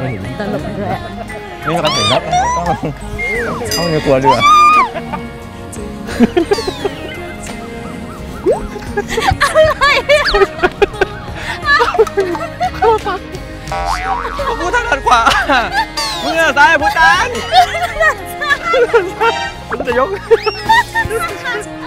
ไม่เห็นตลกด้วยนี่เขาเห็นแล้วเขาเนี่ยกลัวด้วยพูดทางด้านขวามึงซ้ายพูดด้านจะยก